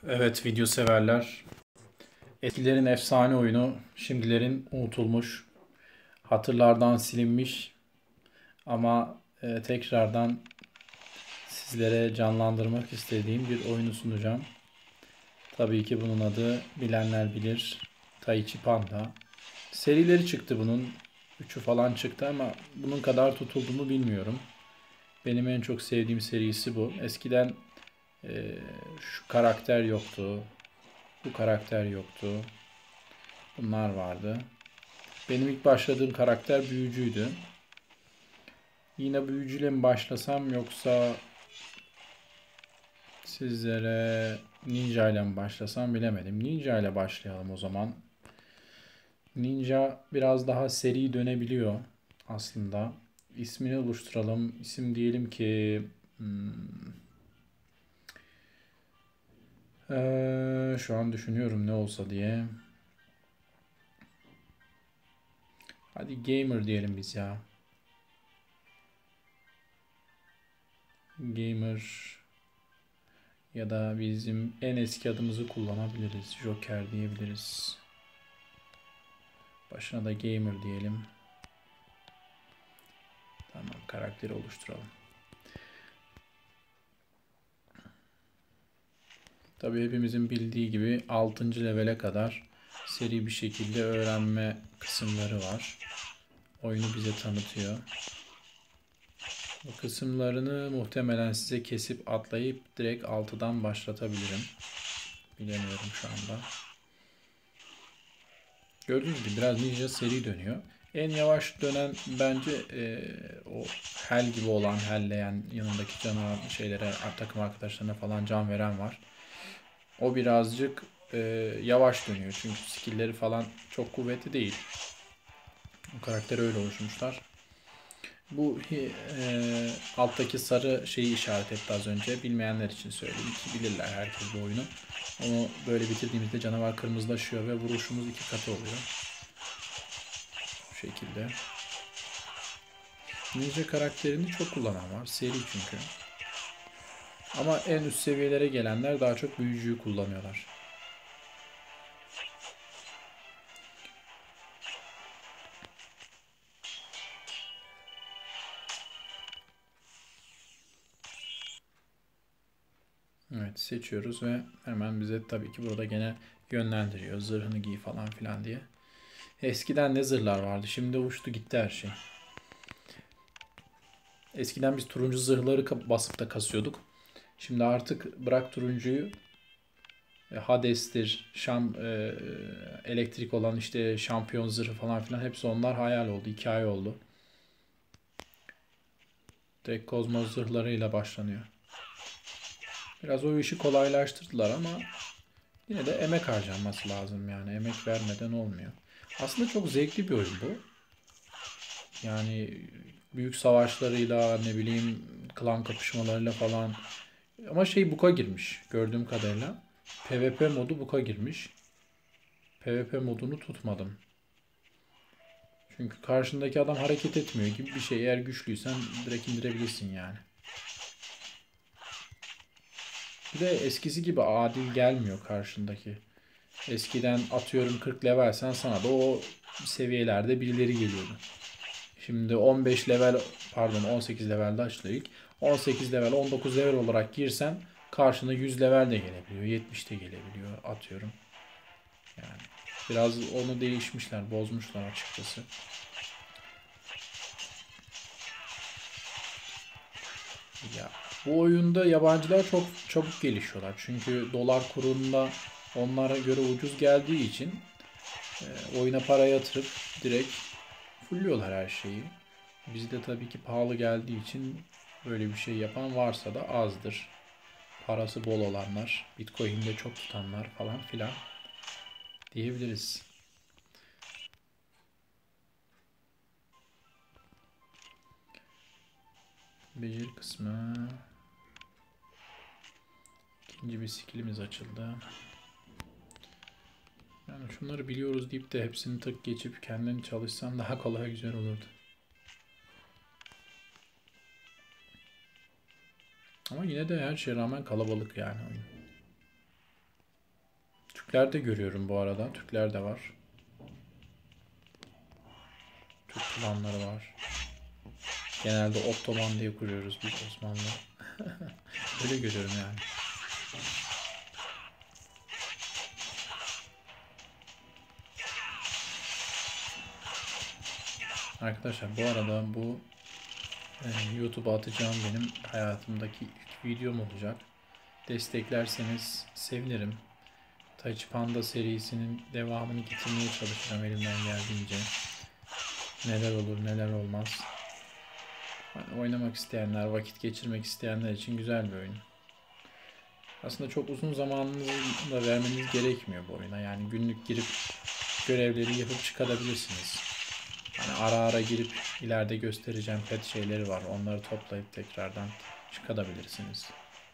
Evet video severler. Eskilerin efsane oyunu, şimdilerin unutulmuş, hatırlardan silinmiş ama tekrardan sizlere canlandırmak istediğim bir oyunu sunacağım. Tabii ki bunun adı bilenler bilir. Taichi Panda. Serileri çıktı bunun. Üçü falan çıktı ama bunun kadar tutulduğunu bilmiyorum. Benim en çok sevdiğim serisi bu. Eskiden şu karakter yoktu, bu karakter yoktu. Bunlar vardı. Benim ilk başladığım karakter büyücüydü. Yine büyücüyle mi başlasam yoksa sizlere ninja ile mi başlasam bilemedim. Ninja ile başlayalım o zaman. Ninja biraz daha seri dönebiliyor aslında. İsmini oluşturalım. İsim diyelim ki şu an düşünüyorum ne olsa diye. Hadi Gamer diyelim biz ya. Gamer ya da bizim en eski adımızı kullanabiliriz. Joker diyebiliriz. Başına da Gamer diyelim. Tamam, karakteri oluşturalım. Tabii hepimizin bildiği gibi 6. levele kadar seri bir şekilde öğrenme kısımları var. Oyunu bize tanıtıyor. Bu kısımlarını muhtemelen size kesip atlayıp direkt 6'dan başlatabilirim. Bilemiyorum şu anda. Gördüğünüz gibi biraz ninja seri dönüyor. En yavaş dönen bence o Hel gibi olan, helleyen, yanındaki canavar şeylere, takım arkadaşlarına falan can veren var. O birazcık yavaş dönüyor çünkü skill'leri falan çok kuvvetli değil. O karakteri öyle oluşmuşlar. Bu alttaki sarı şeyi işaret etti az önce. Bilmeyenler için söyleyeyim ki bilirler herkes bu oyunu. Onu böyle bitirdiğimizde canavar kırmızılaşıyor ve vuruşumuz 2 katı oluyor. Bu şekilde. Ninja karakterini çok kullanan var. Seri çünkü. Ama en üst seviyelere gelenler daha çok büyücüyü kullanıyorlar. Evet, seçiyoruz ve hemen bize tabii ki burada gene yönlendiriyor. Zırhını giy falan filan diye. Eskiden ne zırhlar vardı. Şimdi uçtu gitti her şey. Eskiden biz turuncu zırhları basıp da kasıyorduk. Şimdi artık bırak turuncuyu, Hades'tir, elektrik olan işte şampiyon zırhı falan filan hepsi onlar hayal oldu, hikaye oldu. Direkt kozmos zırhlarıyla başlanıyor. Biraz o işi kolaylaştırdılar ama yine de emek harcanması lazım yani. Emek vermeden olmuyor. Aslında çok zevkli bir oyun bu. Yani büyük savaşlarıyla ne bileyim klan kapışmalarıyla falan. Ama buka girmiş gördüğüm kadarıyla. PvP modu buka girmiş. PvP modunu tutmadım. Çünkü karşındaki adam hareket etmiyor gibi bir şey. Eğer güçlüysen direkt indirebilirsin yani. Bir de eskisi gibi adil gelmiyor karşındaki. Eskiden atıyorum 40 levelsen sana da o seviyelerde birileri geliyordu. Şimdi 15 level, pardon 18 levelde açılıyor ilk. 18 level 19 level olarak girsen karşına 100 level de gelebiliyor. 70 de gelebiliyor atıyorum. Yani biraz onu değişmişler, bozmuşlar açıkçası. Ya bu oyunda yabancılar çok çabuk gelişiyorlar. Çünkü dolar kurunda onlara göre ucuz geldiği için oyuna para yatırıp direkt fulluyorlar her şeyi. Bizde tabii ki pahalı geldiği için böyle bir şey yapan varsa da azdır. Parası bol olanlar, Bitcoin'de çok tutanlar falan filan diyebiliriz. Beceri kısmı. İkinci bir skillimiz açıldı. Yani şunları biliyoruz deyip de hepsini tık geçip kendini çalışsan daha kolay güzel olurdu. Ama yine de her şeye rağmen kalabalık yani oyun. Türkler de görüyorum bu arada. Türkler de var. Türk klanları var. Genelde Ottoman diye kuruyoruz biz Osmanlı. Öyle görüyorum yani. Arkadaşlar bu arada bu YouTube'a atacağım benim hayatımdaki ilk videom olacak. Desteklerseniz sevinirim. Touch Panda serisinin devamını getirmeye çalışacağım elimden geldiğince. Neler olur neler olmaz. Hani oynamak isteyenler, vakit geçirmek isteyenler için güzel bir oyun. Aslında çok uzun zamanınızı da vermeniz gerekmiyor bu oyuna. Yani günlük girip görevleri yapıp çıkarabilirsiniz. Hani ara ara girip ileride göstereceğim pet şeyleri var. Onları toplayıp tekrardan çıkarabilirsiniz.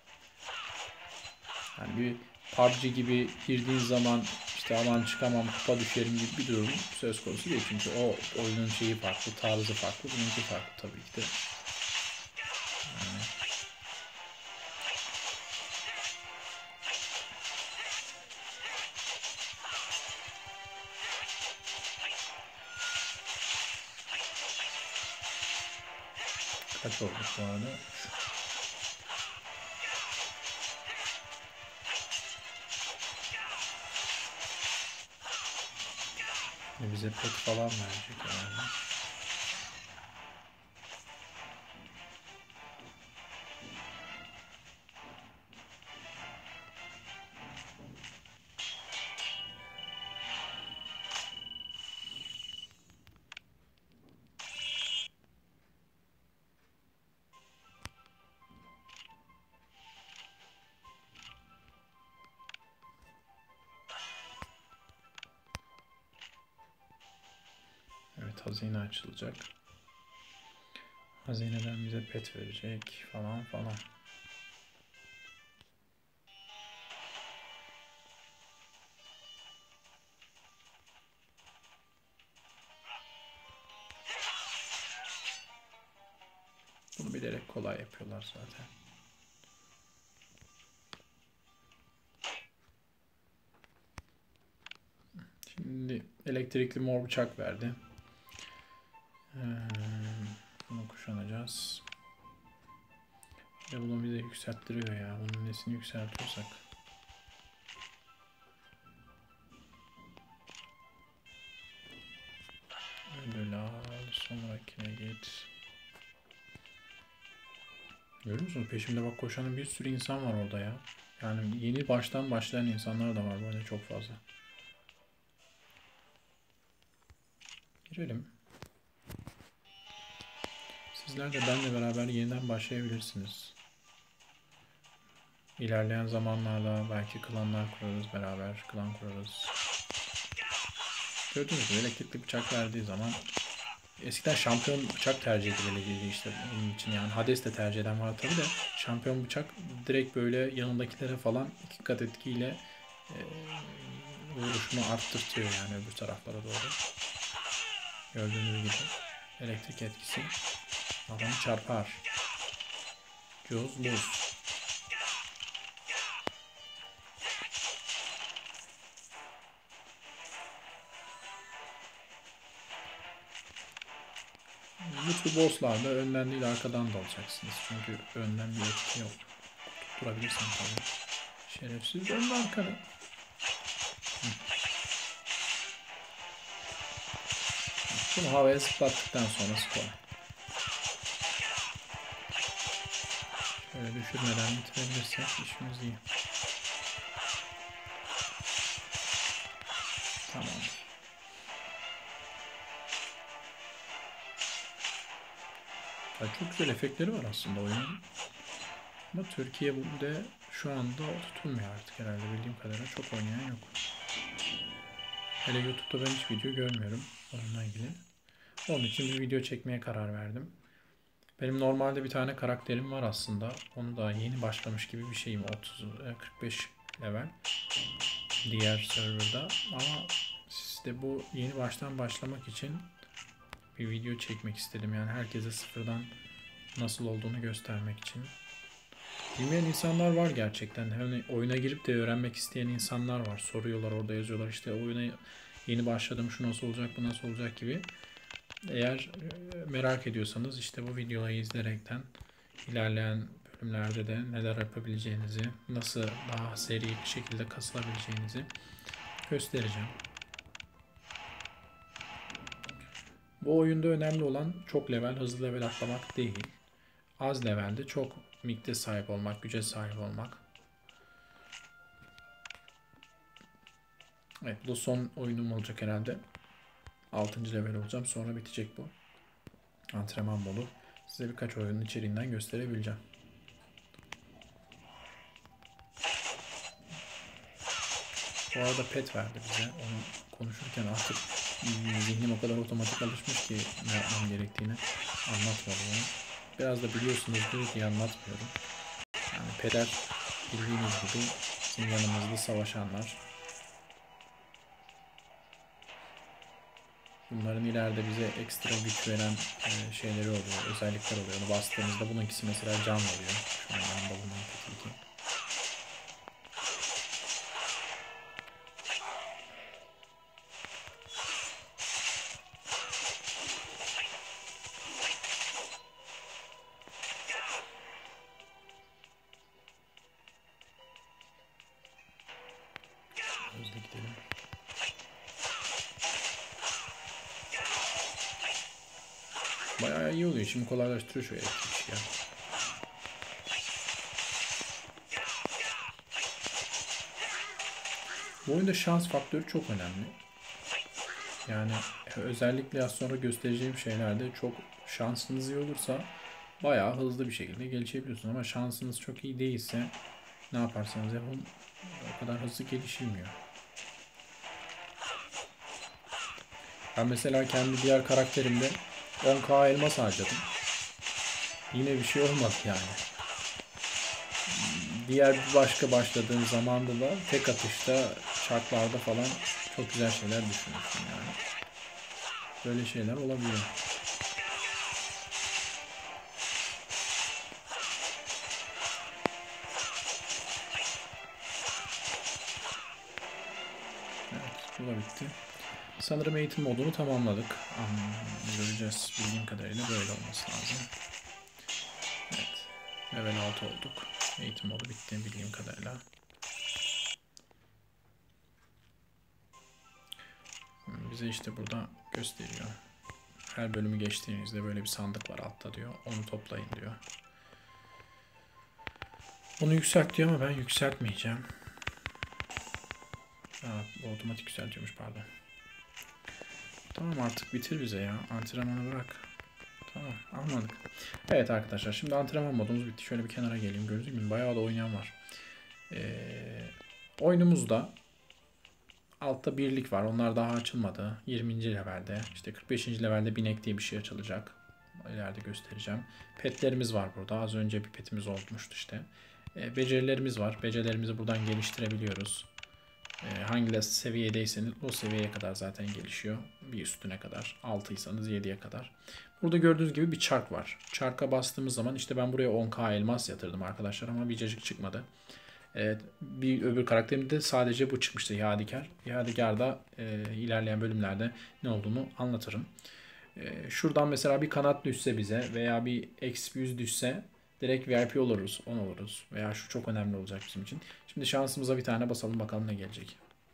Yani bir PUBG gibi girdiğin zaman işte aman çıkamam kupa düşerim gibi bir durum söz konusu değil. Çünkü o oyunun şeyi farklı, tarzı farklı, bununki farklı tabii ki de. Yani kaç olduk bu arada? Bize pet falan verecek herhalde. Evet, hazine açılacak. Hazineden bize pet verecek falan falan. Bunu bilerek kolay yapıyorlar zaten. Şimdi elektrikli mor bıçak verdi. Bunu kuşanacağız. Ya bunu bize yükselttiriyor ya. Bunun nesini yükseltiyorsak. Ödül al. Sonrakine git. Görüyor musunuz? Peşimde bak koşan bir sürü insan var orada ya. Yani yeni baştan başlayan insanlar da var böyle çok fazla. Girelim. Sizler de benimle beraber yeniden başlayabilirsiniz. İlerleyen zamanlarda belki klanlar kurarız beraber. Klan kurarız. Gördüğünüz gibi elektrikli bıçak verdiği zaman eskiden şampiyon bıçak tercih edilirdi işte bunun için yani Hades de tercih eden var tabi de şampiyon bıçak direkt böyle yanındakilere falan 2 kat etkiyle vuruşunu arttırtıyor yani öbür taraflara doğru. Gördüğünüz gibi elektrik etkisi adamı çarpar. Göz buz. Bu tür bosslarda önden değil arkadan da alacaksınız. Çünkü önden bir etki yok. Tutturabilirsin tabii. Şerefsiz önde arkada. Bunu havaya zıplattıktan sonrası kolay. Şöyle düşürmeden bitirebilirsek işimiz iyi. Tamam. Ya çok güzel efektleri var aslında oyunun. Ama Türkiye'de şu anda tutulmuyor artık herhalde bildiğim kadarıyla çok oynayan yok. Hele YouTube'da ben hiç video görmüyorum onunla ilgili. Onun için bir video çekmeye karar verdim. Benim normalde bir tane karakterim var aslında. Onu da yeni başlamış gibi bir şeyim. 45 level. Diğer serverda. Ama işte bu yeni baştan başlamak için bir video çekmek istedim. Yani herkese sıfırdan nasıl olduğunu göstermek için. Bilmeyen insanlar var gerçekten. Hani oyuna girip de öğrenmek isteyen insanlar var. Soruyorlar, orada yazıyorlar işte oyuna yeni başladım, şu nasıl olacak, bu nasıl olacak gibi. Eğer merak ediyorsanız işte bu videoyu izlerekten ilerleyen bölümlerde de neler yapabileceğinizi, nasıl daha seri bir şekilde kasılabileceğinizi göstereceğim. Bu oyunda önemli olan çok level, hızlı level atlamak değil. Az levelde çok mikte sahip olmak, güce sahip olmak. Evet, bu son oyunum olacak herhalde. 6. level olacağım. Sonra bitecek bu. Antrenman modu. Size birkaç oyunun içeriğinden gösterebileceğim. Bu arada pet verdi bize. Onu konuşurken artık zihnim o kadar otomatik alışmış ki ne yapmam gerektiğini anlatmadım onu. Biraz da biliyorsunuzdur diye anlatmıyorum. Yani peder bildiğiniz gibi bizim yanımızda savaşanlar. Bunların ileride bize ekstra güç veren şeyleri oluyor, özellikler oluyor. Onu bastığımızda bununkisi mesela can veriyor. Şu an yanımda bulunan pet 2. Hızlı gidelim. Bayağı iyi oluyor. Şimdi kolaylaştırıyor şu elektrik işi ya. Bu oyunda şans faktörü çok önemli. Yani özellikle az sonra göstereceğim şeylerde çok şansınız iyi olursa bayağı hızlı bir şekilde gelişebiliyorsunuz. Ama şansınız çok iyi değilse ne yaparsanız yapın o kadar hızlı gelişilmiyor. Ben mesela kendi diğer karakterimde 10k elmas harcadım. Yine bir şey olmadı yani. Diğer bir başka başladığım zamanda da tek atışta çarklarda falan çok güzel şeyler düşünmüştüm yani. Böyle şeyler olabiliyor. Evet, bu da bitti. Sanırım eğitim modunu tamamladık. Göreceğiz, bildiğim kadarıyla böyle olması lazım. Evet, level 6 olduk. Eğitim modu bitti bildiğim kadarıyla. Bize işte burada gösteriyor. Her bölümü geçtiğinizde böyle bir sandık var altta diyor. Onu toplayın diyor. Onu yükselt diyor ama ben yükseltmeyeceğim. Bu otomatik yükseltiyormuş, pardon. Tamam, artık bitir bize ya. Antrenmanı bırak. Tamam, anladık. Evet arkadaşlar, şimdi antrenman modumuz bitti. Şöyle bir kenara geleyim. Gördüğünüz gibi bayağı da oynayan var. Oyunumuzda altta birlik var. Onlar daha açılmadı. 20. levelde. İşte 45. levelde binek diye bir şey açılacak. İleride göstereceğim. Petlerimiz var burada. Az önce bir petimiz olmuştu işte. Becerilerimiz var. Becerilerimizi buradan geliştirebiliyoruz. Hangi seviyedeyseniz o seviyeye kadar zaten gelişiyor. Bir üstüne kadar. 6'ysanız 7'ye kadar. Burada gördüğünüz gibi bir çark var. Çarka bastığımız zaman işte ben buraya 10k elmas yatırdım arkadaşlar ama bir cacık çıkmadı. Evet, bir öbür karakterimde sadece bu çıkmıştı, Yadigar. Yadigar'da ilerleyen bölümlerde ne olduğunu anlatırım. Şuradan mesela bir kanat düşse bize veya bir -100 düşse direkt VIP oluruz, 10 oluruz. Veya şu çok önemli olacak bizim için. Şimdi şansımıza bir tane basalım bakalım ne gelecek.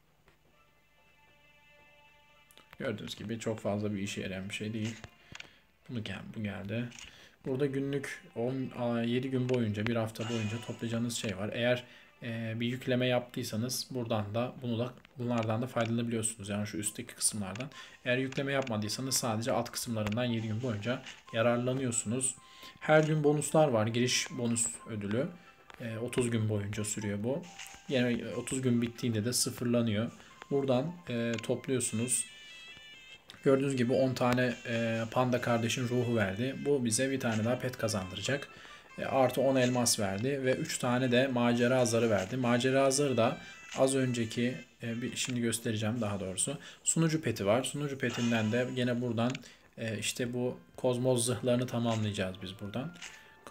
Gördüğünüz gibi çok fazla bir işe yarayan bir şey değil. Bu geldi. Burada günlük 7 gün boyunca, bir hafta boyunca toplayacağınız şey var. Eğer bir yükleme yaptıysanız buradan da bunlardan da faydalanabiliyorsunuz. Yani şu üstteki kısımlardan. Eğer yükleme yapmadıysanız sadece alt kısımlarından 7 gün boyunca yararlanıyorsunuz. Her gün bonuslar var. Giriş bonus ödülü. 30 gün boyunca sürüyor bu. Yani 30 gün bittiğinde de sıfırlanıyor. Buradan topluyorsunuz. Gördüğünüz gibi 10 tane panda kardeşin ruhu verdi. Bu bize bir tane daha pet kazandıracak. Artı 10 elmas verdi ve 3 tane de macera zarı verdi. Macera zarı da az önceki şimdi göstereceğim daha doğrusu. Sunucu peti var. Sunucu petinden de yine buradan işte bu kozmoz zırhlarını tamamlayacağız biz buradan.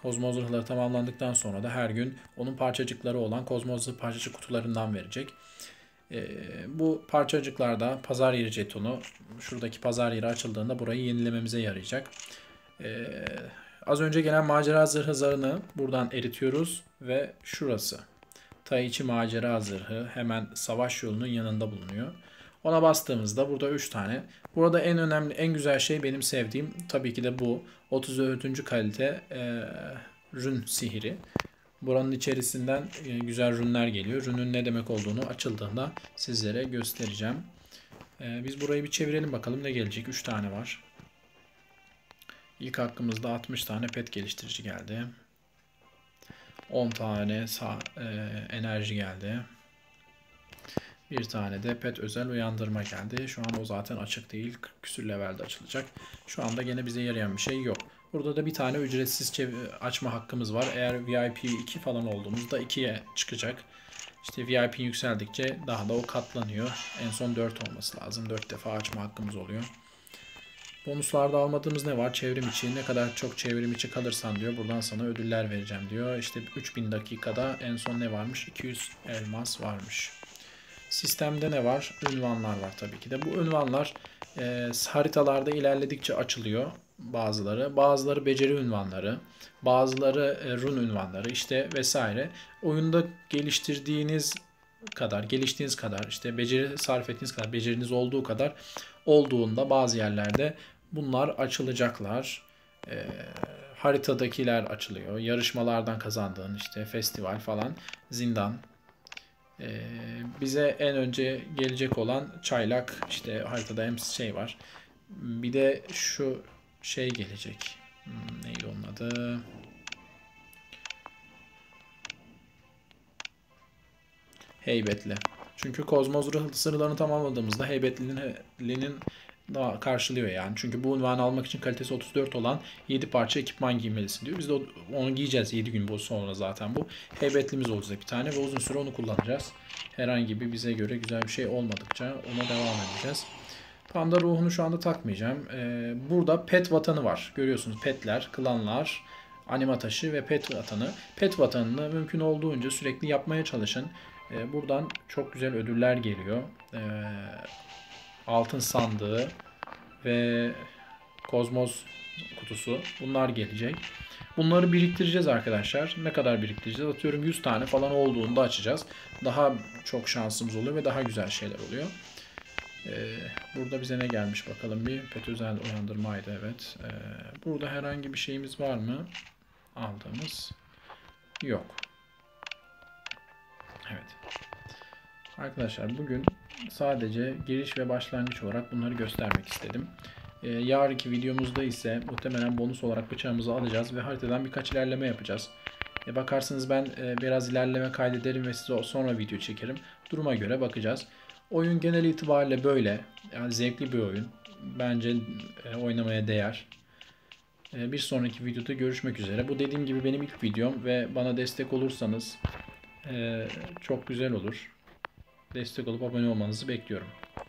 Kozmoz zırhları tamamlandıktan sonra da her gün onun parçacıkları olan kozmoz zırh parçacık kutularından verecek. Bu parçacıklarda pazar yeri jetonu, şuradaki pazar yeri açıldığında burayı yenilememize yarayacak. Az önce gelen macera zırhı zarını buradan eritiyoruz ve şurası Taichi macera zırhı hemen savaş yolunun yanında bulunuyor. Ona bastığımızda burada 3 tane. Burada en önemli, en güzel şey benim sevdiğim tabii ki de bu 34. kalite rün sihiri. Buranın içerisinden güzel rünler geliyor. Rünün ne demek olduğunu açıldığında sizlere göstereceğim. Biz burayı bir çevirelim bakalım ne gelecek. 3 tane var. İlk hakkımızda 60 tane pet geliştirici geldi. 10 tane enerji geldi. Bir tane de pet özel uyandırma geldi. Şu an o zaten açık değil. 40 küsür levelde açılacak. Şu anda gene bize yarayan bir şey yok. Burada da bir tane ücretsiz açma hakkımız var. Eğer VIP 2 falan olduğumuzda 2'ye çıkacak. İşte VIP yükseldikçe daha da o katlanıyor. En son 4 olması lazım. 4 defa açma hakkımız oluyor. Bonuslarda almadığımız ne var? Çevrim içi. Ne kadar çok çevrim içi kalırsan diyor. Buradan sana ödüller vereceğim diyor. İşte 3000 dakikada en son ne varmış? 200 elmas varmış. Sistemde ne var? Ünvanlar var tabii ki de. Bu ünvanlar haritalarda ilerledikçe açılıyor bazıları. Bazıları beceri ünvanları. Bazıları run ünvanları işte vesaire. Oyunda geliştiğiniz kadar işte beceri sarf ettiğiniz kadar beceriniz olduğu kadar olduğunda bazı yerlerde bunlar açılacaklar. Haritadakiler açılıyor. Yarışmalardan kazandığın işte festival falan, zindan. Bize en önce gelecek olan çaylak işte haritada hem şey var. Bir de şu şey gelecek. Neydi onun adı? Heybetli. Çünkü kozmoz sırlarını tamamladığımızda heybetlinin daha karşılıyor yani. Çünkü bu unvanı almak için kalitesi 34 olan 7 parça ekipman giymelisin diyor. Biz de onu giyeceğiz 7 gün sonra zaten bu. Heybetlimiz olacak bir tane ve uzun süre onu kullanacağız. Herhangi bir bize göre güzel bir şey olmadıkça ona devam edeceğiz. Panda ruhunu şu anda takmayacağım. Burada pet vatanı var. Görüyorsunuz petler, klanlar, anima taşı ve pet vatanı. Pet vatanını mümkün olduğunca sürekli yapmaya çalışın. Buradan çok güzel ödüller geliyor. Altın sandığı ve kozmoz kutusu bunlar gelecek. Bunları biriktireceğiz arkadaşlar. Ne kadar biriktireceğiz? Atıyorum 100 tane falan olduğunda açacağız. Daha çok şansımız oluyor ve daha güzel şeyler oluyor. Burada bize ne gelmiş bakalım bir. Pet özel uyandırmaydı evet. Burada herhangi bir şeyimiz var mı? Aldığımız yok. Evet. Arkadaşlar bugün sadece giriş ve başlangıç olarak bunları göstermek istedim. Yarınki videomuzda ise muhtemelen bonus olarak bıçağımızı alacağız ve haritadan birkaç ilerleme yapacağız. Bakarsınız ben biraz ilerleme kaydederim ve size sonra video çekerim. Duruma göre bakacağız. Oyun genel itibariyle böyle. Yani zevkli bir oyun. Bence oynamaya değer. Bir sonraki videoda görüşmek üzere. Bu dediğim gibi benim ilk videom ve bana destek olursanız çok güzel olur. Destek olup abone olmanızı bekliyorum.